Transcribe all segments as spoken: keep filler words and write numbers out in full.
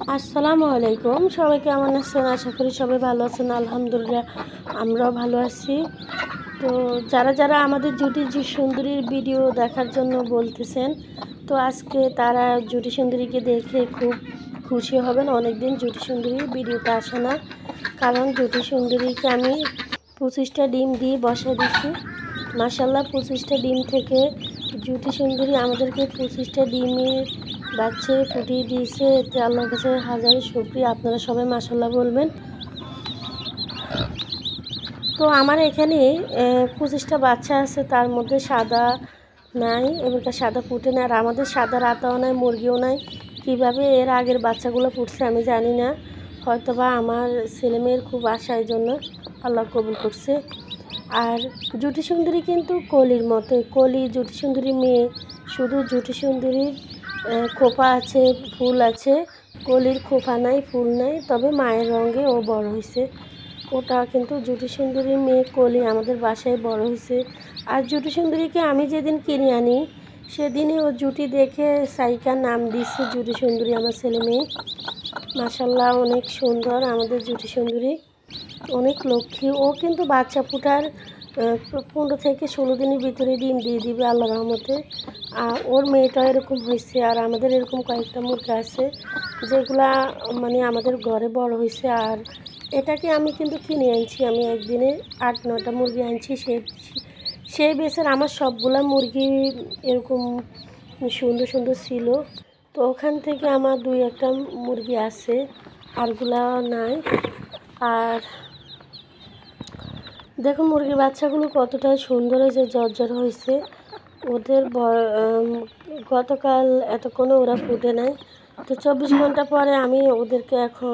আসসালামু আলাইকুম। সবাই কেমন আছেন? আশা করি সবাই ভালো আছেন। আলহামদুলিল্লাহ আমরাও ভালো আছি। তো যারা যারা আমাদের জুটি জি সুন্দরীর ভিডিও দেখার জন্য বলতেছেন, তো আজকে তারা জুটি সুন্দরীকে দেখে খুব খুশি হবেন। অনেকদিন জুটি সুন্দরীর ভিডিওটা আসে না, কারণ জুটি সুন্দরীকে আমি পঁচিশটা ডিম দিয়ে বসায় দিচ্ছি। মাশাল্লাহ পঁচিশটা ডিম থেকে জুটি সুন্দরী আমাদেরকে পঁচিশটা ডিমের বাচ্চা ফুটিয়ে দিয়েছে। এতে আল্লাহর কাছে হাজার শুকরিয়া। আপনারা সবাই মাশাল্লাহ বলবেন। তো আমার এখানে পঁচিশটা বাচ্চা আছে, তার মধ্যে সাদা নাই, এবারকার সাদা ফুটে না। আর আমাদের সাদা রাতাও নাই, মুরগিও নাই। কীভাবে এর আগের বাচ্চাগুলো ফুটছে আমি জানি না, হয়তোবা আমার ছেলেমেয়ের খুব আশার জন্য আল্লাহ কবুল করছে। আর জুটি সুন্দরী কিন্তু কলির মতো, কলি জুটি সুন্দরী মেয়ে, শুধু জুটি সুন্দরীর খোপা আছে, ফুল আছে, কলির খোপা নাই, ফুল নাই, তবে মায়ের রঙে ও বড় হয়েছে। ওটা কিন্তু জুটি সুন্দরীর মেয়ে কলি আমাদের বাসায় বড় হয়েছে। আর জুটি সুন্দরীকে আমি যেদিন কিনে আনি সেদিনই ও জুটি দেখে সাইকার নাম দিচ্ছে জুটি সুন্দরী। আমার ছেলে মেয়ে মাশাল্লাহ অনেক সুন্দর আমাদের জুটি সুন্দরী, অনেক লক্ষ্মী। ও কিন্তু বাচ্চা ফুটার পনেরো থেকে ষোলো দিনের ভিতরে ডিম দিয়ে দিবে আল্লাহ রহমতে। আর ওর মেয়েটা এরকম হয়েছে। আর আমাদের এরকম কয়েকটা মুরগি আছে যেগুলা মানে আমাদের ঘরে বড় হয়েছে। আর এটাকে আমি কিন্তু কিনে আনছি, আমি একদিনে আট নটা মুরগি আনছি। সে সেই বেসের আমার সবগুলা মুরগি এরকম সুন্দর সুন্দর ছিল। তো ওখান থেকে আমার দুই একটা মুরগি আছে, আরগুলা নাই। আর দেখো মুরগির বাচ্চাগুলো কতটা সুন্দর হয়েছে, জর্জর হয়েছে। ওদের গতকাল এতক্ষণে ওরা ফুটে নাই। তো চব্বিশ ঘন্টা পরে আমি ওদেরকে এখন,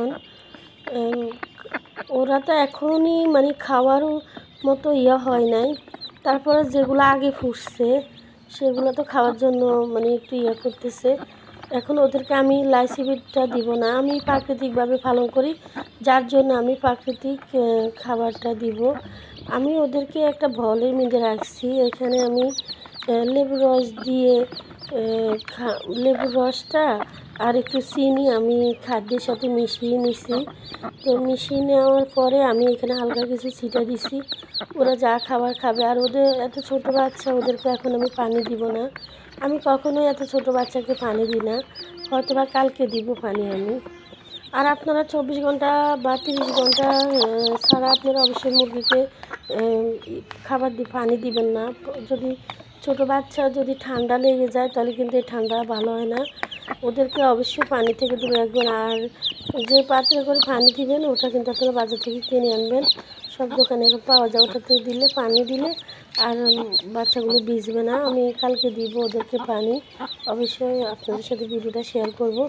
ওরা তো এখনই মানে খাওয়ারও মতো ইয়া হয় নাই, তারপরে যেগুলো আগে ফুটছে সেগুলো তো খাওয়ার জন্য মানে একটু ইয়া করতেছে। এখন ওদেরকে আমি লাইসিবিটটা দিব না, আমি প্রাকৃতিকভাবে পালন করি, যার জন্য আমি প্রাকৃতিক খাবারটা দিব। আমি ওদেরকে একটা ভলের মধ্যে রাখছি, এখানে আমি লেবুর রস দিয়ে লেবুর রসটা আর একটু চিনি আমি খাদ্যের সাথে মিশিয়ে নিছি। তো মিশিয়ে নেওয়ার পরে আমি এখানে হালকা কিছু ছিটা দিছি, ওরা যা খাবার খাবে। আর ওদের এত ছোটো বাচ্চা, ওদেরকে এখন আমি পানি দিব না, আমি কখনোই এত ছোটো বাচ্চাকে পানি দিই না, হয়তো বা কালকে দিব পানি আমি। আর আপনারা চব্বিশ ঘন্টা বা তিরিশ ঘন্টা ছাড়া আপনারা অবশ্যই মুরগিকে খাবার দিয়ে পানি দিবেন না। যদি ছোটো বাচ্চা যদি ঠান্ডা লেগে যায় তাহলে কিন্তু এই ঠান্ডা ভালো হয় না, ওদেরকে অবশ্যই পানি থেকে দূরে রাখবেন। আর যে পাত্রে করে পানি দিবেন ওটা কিন্তু আপনারা বাজার থেকে কিনে আনবেন, সব দোকানে এখন পাওয়া যায়। ওটাতে দিলে পানি দিলে আর বাচ্চাগুলো ভিজবে না। আমি কালকে দিব ওদেরকে পানি, অবশ্যই আপনাদের সাথে ভিডিওটা শেয়ার করব।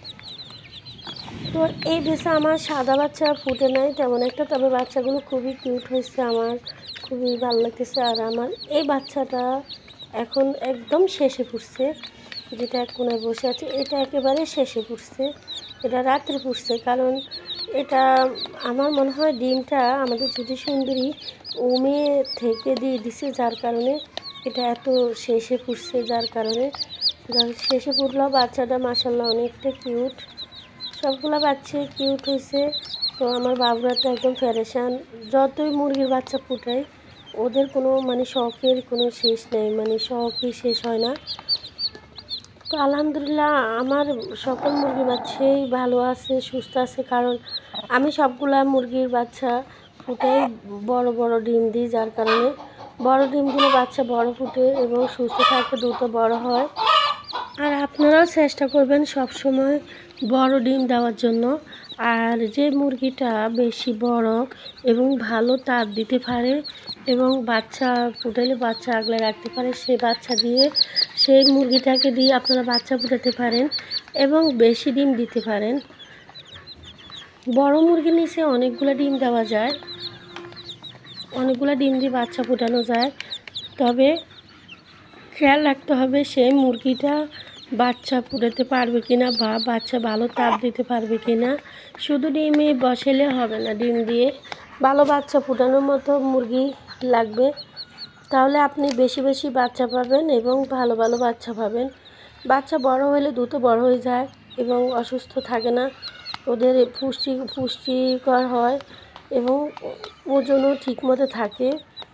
তো এই দেশে আমার সাদা বাচ্চা ফুটে নাই তেমন একটা, তবে বাচ্চাগুলো খুবই কিউট হয়েছে, আমার খুবই ভালো লাগতেছে। আর আমার এই বাচ্চাটা এখন একদম শেষে ফুটছে, যেটা এক কোনায় বসে আছে এটা একেবারে শেষে ফুটছে, এটা রাত্রে ফুটছে। কারণ এটা আমার মনে হয় ডিমটা আমাদের জুটি সুন্দরী উমে থেকে দিয়ে দিছে, যার কারণে এটা এত শেষে ফুটছে। যার কারণে শেষে ফুটলেও বাচ্চাটা মাশাল্লাহ অনেকটা কিউট, সবগুলো বাচ্চা কিউট হয়েছে। তো আমার বাবুরা তো একদম ফ্যারেশান, যতই মুরগির বাচ্চা ফুটায় ওদের কোনো মানে শখের কোনো শেষ নেই, মানে শখই শেষ হয় না। তো আলহামদুলিল্লাহ আমার সকল মুরগির বাচ্চাই ভালো আছে, সুস্থ আছে, কারণ আমি সবগুলা মুরগির বাচ্চা ফুটাই বড় বড় ডিম দিই, যার কারণে বড় ডিমগুলো বাচ্চা বড় ফুটে এবং সুস্থ থাকে, দ্রুত বড় হয়। আর আপনারাও চেষ্টা করবেন সব সময় বড় ডিম দেওয়ার জন্য। আর যে মুরগিটা বেশি বড় এবং ভালো তাপ দিতে পারে এবং বাচ্চা ফুটালে বাচ্চা আগলে রাখতে পারে, সেই বাচ্চা দিয়ে সেই মুরগিটাকে দিয়ে আপনারা বাচ্চা ফুটাতে পারেন এবং বেশি ডিম দিতে পারেন। বড় মুরগির নিচে অনেকগুলো ডিম দেওয়া যায়, অনেকগুলো ডিম দিয়ে বাচ্চা ফুটানো যায়, তবে খেয়াল রাখতে হবে সেই মুরগিটা বাচ্চা ফুটাতে পারবে কিনা বা বাচ্চা ভালো তাপ দিতে পারবে কিনা। শুধু ডিমে বসালে হবে না, ডিম দিয়ে ভালো বাচ্চা ফুটানোর মতো মুরগি লাগবে, তাহলে আপনি বেশি বেশি বাচ্চা পাবেন এবং ভালো ভালো বাচ্চা পাবেন। বাচ্চা বড় হলে দ্রুত বড় হয়ে যায়, এবং অসুস্থ থাকে না, ওদের পুষ্টি পুষ্টিকর হয় এবং ওজনও ঠিকমতো থাকে।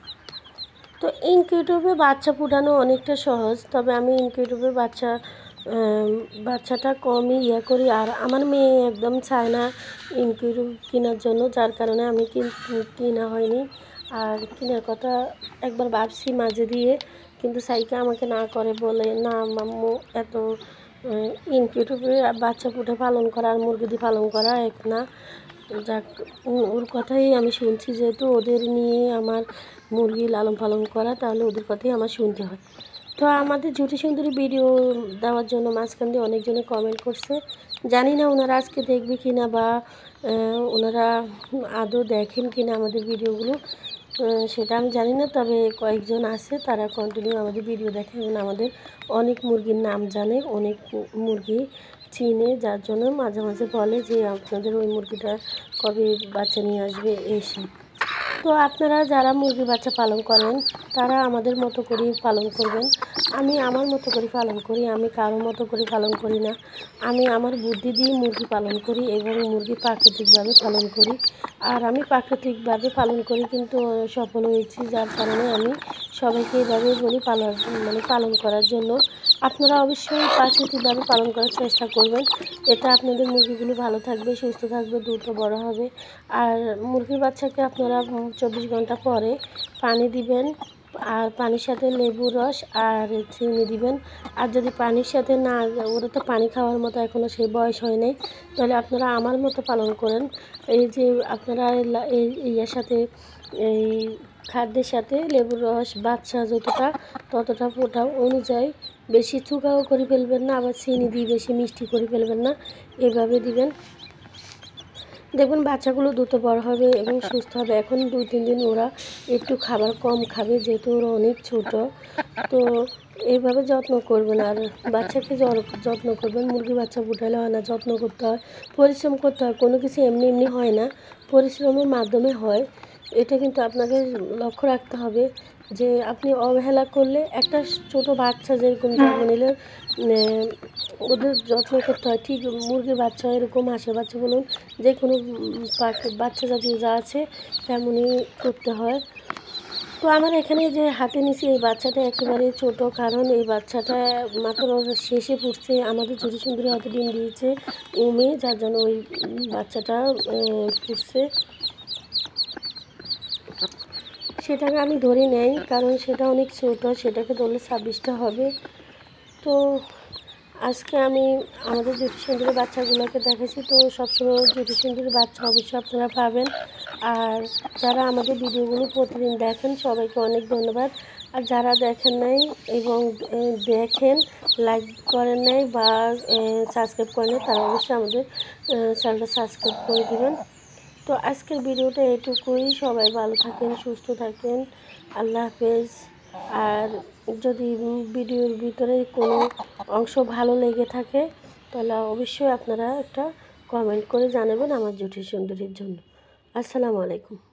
তো ইনকিউবেটরে বাচ্চা ফোটানো অনেকটা সহজ, তবে আমি ইনকিউবেটরে বাচ্চা বাচ্চাটা কমই ইয়ে করি। আর আমার মেয়ে একদম চায় না ইনকিউবেটর কেনার জন্য, যার কারণে আমি কিন্তু কেনা হয়নি। আর কেনার কথা একবার ভাবছি মাঝে দিয়ে, কিন্তু সাইকা আমাকে না করে, বলে না মাম্মু এত ইনকিউবেটরে বাচ্চা ফুটে পালন করা আর মুরগি দিয়ে পালন করা এক না। যাক, ওর কথাই আমি শুনছি, যেহেতু ওদের নিয়ে আমার মুরগি লালন পালন করা, তাহলে ওদের কথাই আমার শুনতে হয়। তো আমাদের জুটি সুন্দরী ভিডিও দেওয়ার জন্য মাঝখান দিয়ে অনেকজনে কমেন্ট করছে, জানি না ওনারা আজকে দেখবে কি না, বা ওনারা আদৌ দেখেন কি না আমাদের ভিডিওগুলো, সেটা আমি জানি না। তবে কয়েকজন আছে, তারা কন্টিনিউ আমাদের ভিডিও দেখে এবং আমাদের অনেক মুরগির নাম জানে, অনেক মুরগি চিনে, যার জন্য মাঝে মাঝে বলে যে আপনাদের ওই মুরগিটা কবে বাচ্চা নিয়ে আসবে এসে। তো আপনারা যারা মুরগির বাচ্চা পালন করেন, তারা আমাদের মতো করেই পালন করবেন। আমি আমার মতো করে পালন করি, আমি কারো মতো করে পালন করি না। আমি আমার বুদ্ধি দিয়ে মুরগি পালন করি এবং মুরগি প্রাকৃতিকভাবে পালন করি। আর আমি প্রাকৃতিকভাবে পালন করি কিন্তু সফল হয়েছি, যার কারণে আমি সবাইকে এইভাবে বলি পালন মানে পালন করার জন্য। আপনারা অবশ্যই প্রাকৃতিকভাবে পালন করার চেষ্টা করবেন, এতে আপনাদের মুরগিগুলো ভালো থাকবে, সুস্থ থাকবে, দ্রুত বড় হবে। আর মুরগির বাচ্চাকে আপনারা চব্বিশ ঘন্টা পরে পানি দিবেন, আর পানির সাথে লেবুর রস আর চিনি দিবেন। আর যদি পানির সাথে না, ওরা তো পানি খাওয়ার মতো এখনও সেই বয়স হয় নাই, তাহলে আপনারা আমার মতো পালন করেন। এই যে আপনারা এই ইয়ার সাথে এই খাদ্যের সাথে লেবুর রস বাচ্চা যতটা ততটা ফোটা অনুযায়ী, বেশি চুকাও করে ফেলবেন না, আবার চিনি দিয়ে বেশি মিষ্টি করে ফেলবেন না, এভাবে দিবেন। দেখবেন বাচ্চাগুলো দ্রুত বড় হবে এবং সুস্থ হবে। এখন দুই তিন দিন ওরা একটু খাবার কম খাবে, যেহেতু ওরা অনেক ছোট। তো এইভাবে যত্ন করবেন, আর বাচ্চাকে যত্ন করবেন। মুরগি বাচ্চা ফুটালে হয় না, যত্ন করতে হয়, পরিশ্রম করতে হয়। কোনো কিছু এমনি এমনি হয় না, পরিশ্রমের মাধ্যমে হয়। এটা কিন্তু আপনাকে লক্ষ্য রাখতে হবে যে আপনি অবহেলা করলে, একটা ছোট বাচ্চা যেরকম জন্ম নিলে ওদের যত্ন করতে হয়, ঠিক মুরগির বাচ্চা এরকম, হাঁসের বাচ্চা বলুন, যে কোনো বাচ্চা জাতীয় যা আছে তেমনই করতে হয়। তো আমার এখানে যে হাতে নিছি এই বাচ্চাটা একেবারে ছোট, কারণ এই বাচ্চাটা মাত্র শেষে ফুটছে। আমাদের জুটি সুন্দরী হয়তো ডিম দিয়েছে উমে, যার জন্য ওই বাচ্চাটা ফুটছে। সেটাকে আমি ধরে নেই, কারণ সেটা অনেক ছোট, সেটাকে ধরলে ছাব্বিশটা হবে। তো আজকে আমি আমাদের জুটি সুন্দরী বাচ্চাগুলোকে দেখেছি। তো সবসময় জুটি সুন্দরী বাচ্চা অবশ্যই আপনারা পাবেন। আর যারা আমাদের ভিডিওগুলো প্রতিদিন দেখেন, সবাইকে অনেক ধন্যবাদ। আর যারা দেখেন নাই এবং দেখেন, লাইক করেন নাই বা সাবস্ক্রাইব করেন নাই, তারা অবশ্যই আমাদের চ্যানেলটা সাবস্ক্রাইব করে দেবেন। তো আজকের ভিডিওটা এটুকুই। সবাই ভালো থাকেন, সুস্থ থাকেন, আল্লাহ হাফেজ। আর যদি ভিডিওর ভিতরে কোনো অংশ ভালো লেগে থাকে, তাহলে অবশ্যই আপনারা একটা কমেন্ট করে জানাবেন আমার জুটি সুন্দরীর জন্য। আসসালামু আলাইকুম।